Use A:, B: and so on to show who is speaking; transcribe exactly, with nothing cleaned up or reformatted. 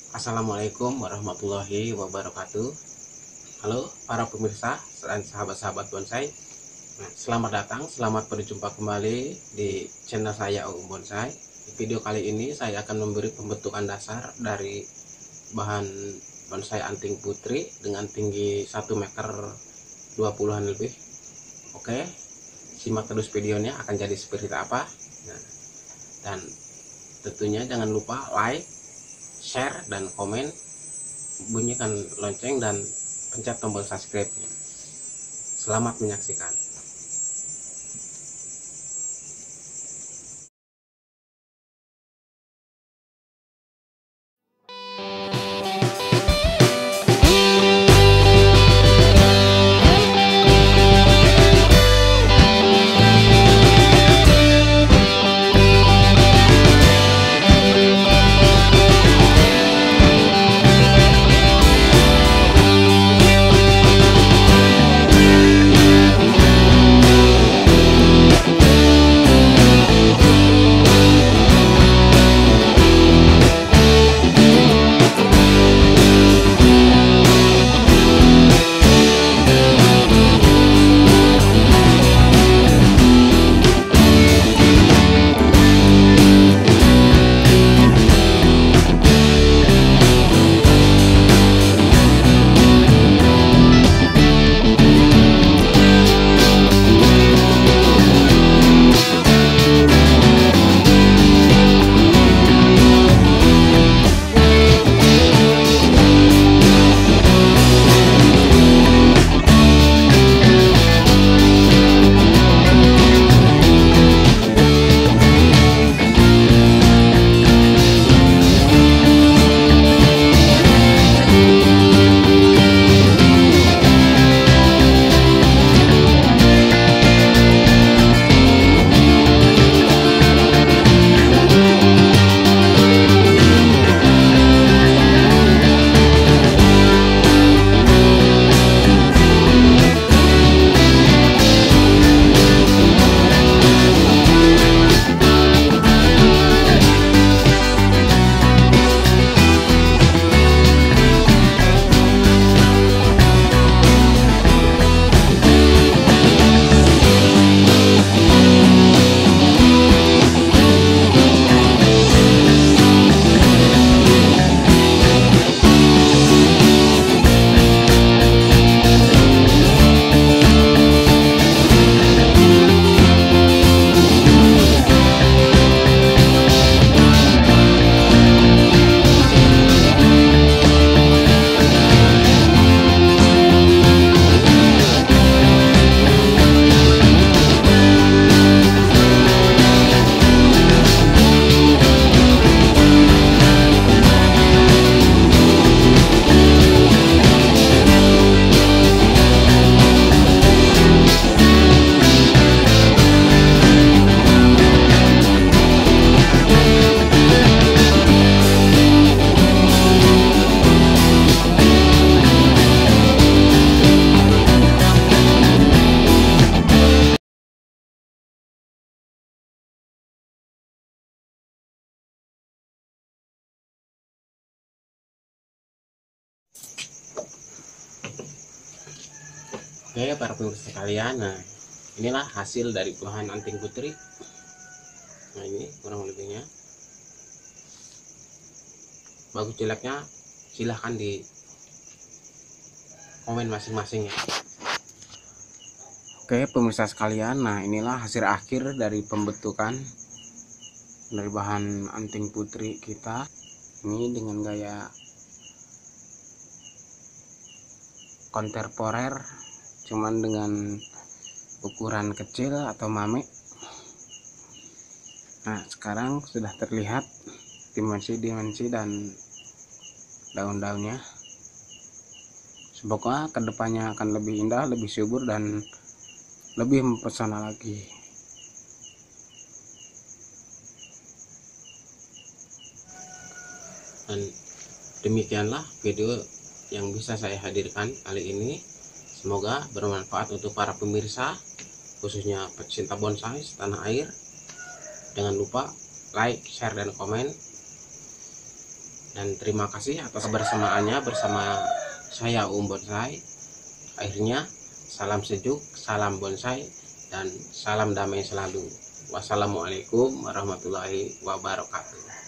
A: Assalamualaikum warahmatullahi wabarakatuh. Halo para pemirsa dan sahabat-sahabat bonsai. Nah, selamat datang, selamat berjumpa kembali di channel saya Om Bonsai. Di video kali ini saya akan memberi pembentukan dasar dari bahan bonsai anting putri dengan tinggi satu meter dua puluhan lebih. Oke, simak terus videonya akan jadi seperti apa. Nah, dan tentunya jangan lupa like, share, dan komen, bunyikan lonceng, dan pencet tombol subscribe-nya. Selamat menyaksikan. Oke para pemirsa sekalian, nah inilah hasil dari bahan anting putri. Nah ini kurang lebihnya. Bagus jeleknya silahkan di komen masing-masing ya. Oke pemirsa sekalian, nah inilah hasil akhir dari pembentukan dari bahan anting putri kita. Ini dengan gaya kontemporer, cuman dengan ukuran kecil atau mame. Nah sekarang sudah terlihat dimensi-dimensi dan daun-daunnya. Semoga kedepannya akan lebih indah, lebih subur, dan lebih mempesona lagi. Dan demikianlah video yang bisa saya hadirkan kali ini. Semoga bermanfaat untuk para pemirsa, khususnya pecinta bonsai tanah air. Jangan lupa like, share, dan komen. Dan terima kasih atas kebersamaannya bersama saya Om Bonsai. Akhirnya salam sejuk, salam bonsai, dan salam damai selalu. Wassalamualaikum warahmatullahi wabarakatuh.